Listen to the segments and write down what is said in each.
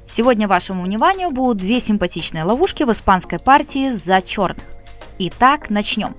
Сегодня вашему вниманию будут две симпатичные ловушки в испанской партии за черных. Итак, начнем.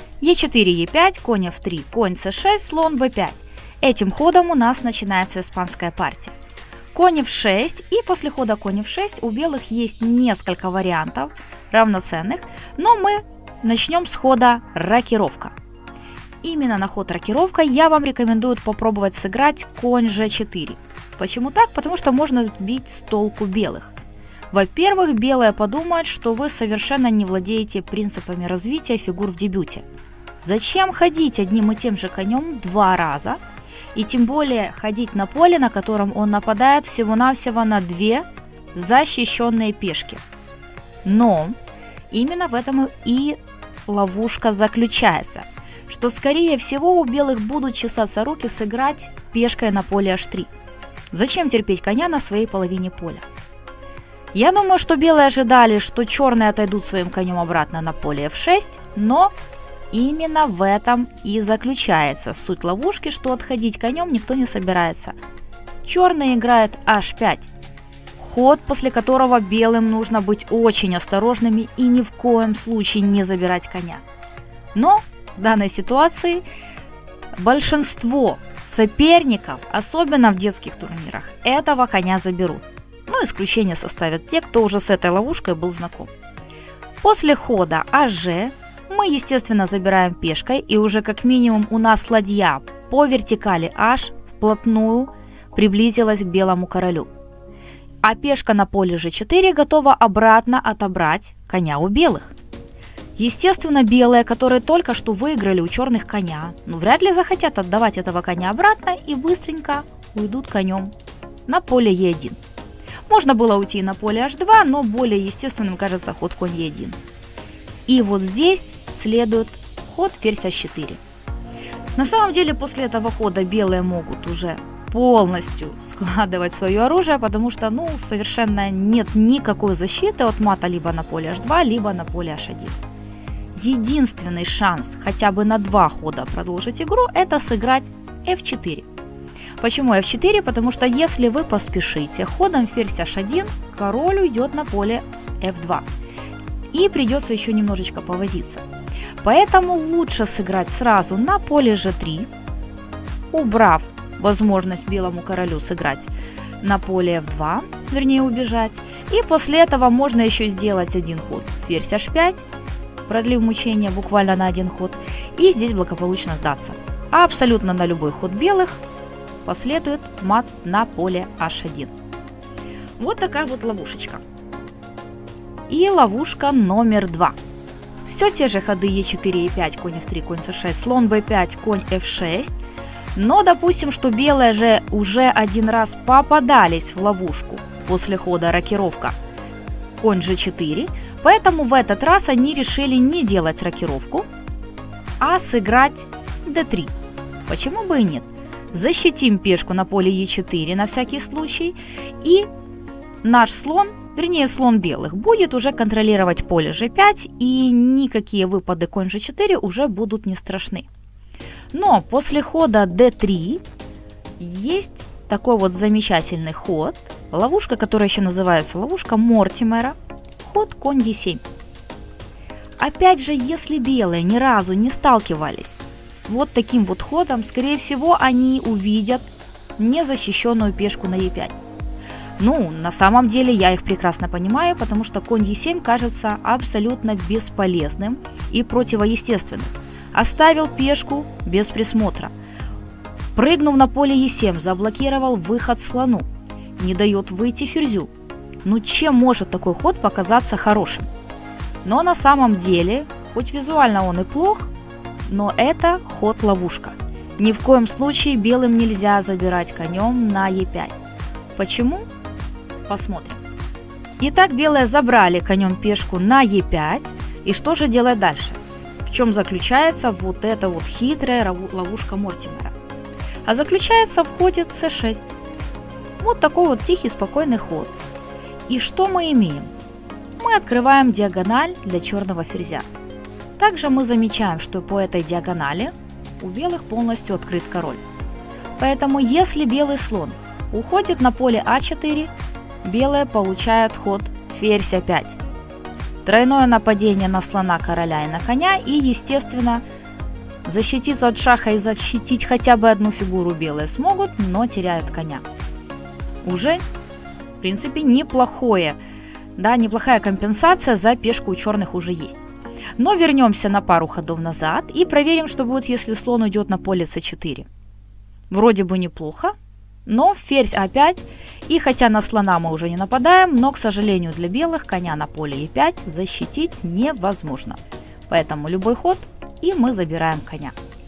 Е4, Е5, конь F3, конь С6, слон В5. Этим ходом у нас начинается испанская партия. Конь F6, и после хода конь F6 у белых есть несколько вариантов равноценных, но мы начнем с хода рокировка. Именно на ход рокировка я вам рекомендую попробовать сыграть конь G4. Почему так? Потому что можно сбить с толку белых. Во-первых, белые подумают, что вы совершенно не владеете принципами развития фигур в дебюте. Зачем ходить одним и тем же конем два раза? И тем более ходить на поле, на котором он нападает всего-навсего на две защищенные пешки. Но именно в этом и ловушка заключается, что скорее всего у белых будут чесаться руки сыграть пешкой на поле H3. Зачем терпеть коня на своей половине поля? Я думаю, что белые ожидали, что черные отойдут своим конем обратно на поле F6, но именно в этом и заключается суть ловушки, что отходить конем никто не собирается. Черный играет H5, ход, после которого белым нужно быть очень осторожными и ни в коем случае не забирать коня. Но в данной ситуации большинство соперников, особенно в детских турнирах, этого коня заберут. Но исключение составят те, кто уже с этой ловушкой был знаком. После хода HG мы, естественно, забираем пешкой, и уже как минимум у нас ладья по вертикали H вплотную приблизилась к белому королю. А пешка на поле G4 готова обратно отобрать коня у белых. Естественно, белые, которые только что выиграли у черных коня, вряд ли захотят отдавать этого коня обратно и быстренько уйдут конем на поле Е1. Можно было уйти на поле H2, но более естественным кажется ход конь Е1. И вот здесь следует ход ферзь H4. На самом деле после этого хода белые могут уже полностью складывать свое оружие, потому что совершенно нет никакой защиты от мата либо на поле H2, либо на поле H1. Единственный шанс хотя бы на два хода продолжить игру – это сыграть F4. Почему F4? Потому что если вы поспешите, ходом ферзь H1 король уйдет на поле F2. И придется еще немножечко повозиться. Поэтому лучше сыграть сразу на поле G3, убрав возможность белому королю сыграть на поле F2, вернее убежать. И после этого можно еще сделать один ход ферзь H5, продлив мучения буквально на один ход, и здесь благополучно сдаться. А абсолютно на любой ход белых последует мат на поле H1. Вот такая вот ловушечка. И ловушка номер 2. Все те же ходы Е4, Е5, конь F3, конь С6, слон Б5, конь F6. Но допустим, что белые же уже один раз попадались в ловушку после хода рокировка конь G4, поэтому в этот раз они решили не делать рокировку, а сыграть D3. Почему бы и нет? Защитим пешку на поле Е4 на всякий случай, и наш слон, вернее слон белых, будет уже контролировать поле G5, и никакие выпады конь G4 уже будут не страшны. Но после хода D3 есть такой вот замечательный ход, ловушка, которая еще называется ловушка Мортимера, ход конь Е7. Опять же, если белые ни разу не сталкивались с вот таким вот ходом, скорее всего, они увидят незащищенную пешку на Е5. На самом деле я их прекрасно понимаю, потому что конь Е7 кажется абсолютно бесполезным и противоестественным. Оставил пешку без присмотра. Прыгнув на поле Е7, заблокировал выход слону. Не дает выйти ферзю. Чем может такой ход показаться хорошим? Но на самом деле, хоть визуально он и плох, но это ход-ловушка. Ни в коем случае белым нельзя забирать конем на Е5. Почему? Посмотрим. Итак, белые забрали конем пешку на Е5. И что же делать дальше? В чем заключается вот эта вот хитрая ловушка Мортимера? А заключается в ходе С6. Вот такой вот тихий, спокойный ход. И что мы имеем? Мы открываем диагональ для черного ферзя. Также мы замечаем, что по этой диагонали у белых полностью открыт король. Поэтому если белый слон уходит на поле А4, белые получают ход ферзь А5. Тройное нападение на слона, короля и на коня. И, естественно, защититься от шаха и защитить хотя бы одну фигуру белые смогут, но теряют коня. Уже, в принципе, неплохая компенсация за пешку у черных уже есть. Но вернемся на пару ходов назад и проверим, что будет, если слон уйдет на поле c4. Вроде бы неплохо, но ферзь А5, и хотя на слона мы уже не нападаем, но, к сожалению, для белых коня на поле Е5 защитить невозможно. Поэтому любой ход, и мы забираем коня.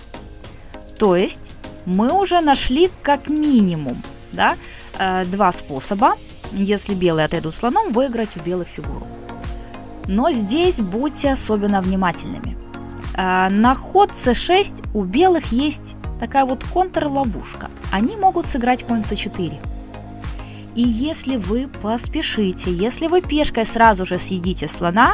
То есть мы уже нашли как минимум, да, два способа, если белые отойдут слоном, выиграть у белых фигуру. Но здесь будьте особенно внимательными. На ход c6 у белых есть такая вот контрловушка. Они могут сыграть конь c4. И если вы поспешите, если вы пешкой сразу же съедите слона,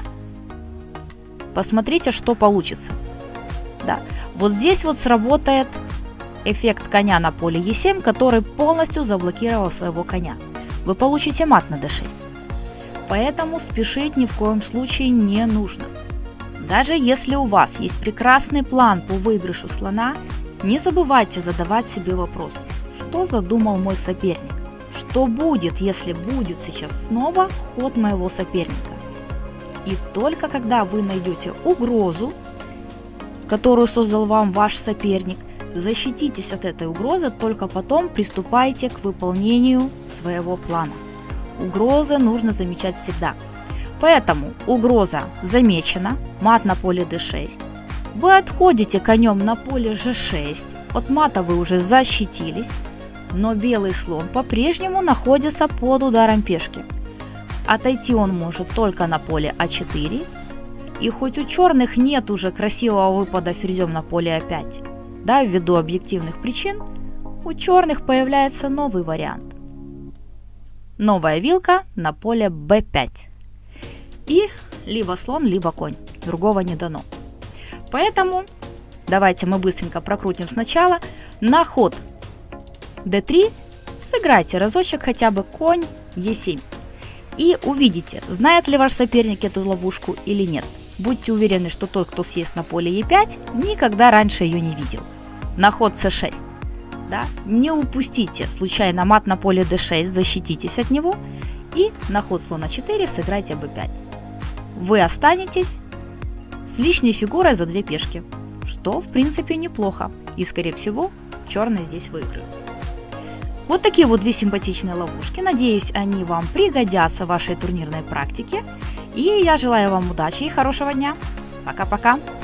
посмотрите, что получится. Да. Вот здесь вот сработает эффект коня на поле e7, который полностью заблокировал своего коня. Вы получите мат на d6. Поэтому спешить ни в коем случае не нужно. Даже если у вас есть прекрасный план по выигрышу слона, не забывайте задавать себе вопрос, что задумал мой соперник? Что будет, если будет сейчас снова ход моего соперника? И только когда вы найдете угрозу, которую создал вам ваш соперник, защититесь от этой угрозы, только потом приступайте к выполнению своего плана. Угрозы нужно замечать всегда. Поэтому угроза замечена, мат на поле d6. Вы отходите конем на поле g6, от мата вы уже защитились, но белый слон по-прежнему находится под ударом пешки. Отойти он может только на поле а4, и хоть у черных нет уже красивого выпада ферзем на поле а5, да, ввиду объективных причин, у черных появляется новый вариант. Новая вилка на поле b5. И либо слон, либо конь. Другого не дано. Поэтому давайте мы быстренько прокрутим сначала. На ход d3 сыграйте разочек хотя бы конь e7. И увидите, знает ли ваш соперник эту ловушку или нет. Будьте уверены, что тот, кто съест на поле e5, никогда раньше ее не видел. На ход c6. Да? Не упустите случайно мат на поле d6, защититесь от него. И на ход слона 4 сыграйте b5. Вы останетесь с лишней фигурой за две пешки, что в принципе неплохо. И скорее всего черные здесь выиграют. Вот такие вот две симпатичные ловушки. Надеюсь, они вам пригодятся в вашей турнирной практике. И я желаю вам удачи и хорошего дня. Пока-пока.